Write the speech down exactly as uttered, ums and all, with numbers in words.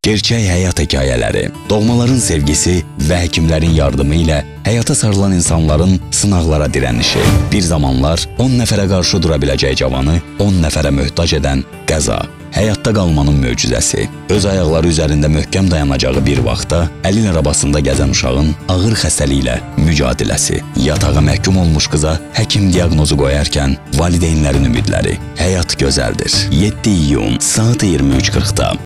gerçək həyat hekayələri, doğmaların sevgisi və həkimlərin yardımı ilə həyata sarılan insanların sınaqlara dirənişi, bir zamanlar on nəfərə qarşı dura biləcək cavanı on nəfərə möhtac edən qəza, həyatda qalmanın möcüzəsi, öz ayaqları üzərində möhkəm dayanacağı bir vaxtda əlil arabasında gəzən uşağın ağır xəstəliklə mücadiləsi, yatağa məhkum olmuş qıza həkim diaqnozu qoyarkən valideynlərin ümidləri, həyat gözəldir. yeddi iyun saat iyirmi üç qırxda.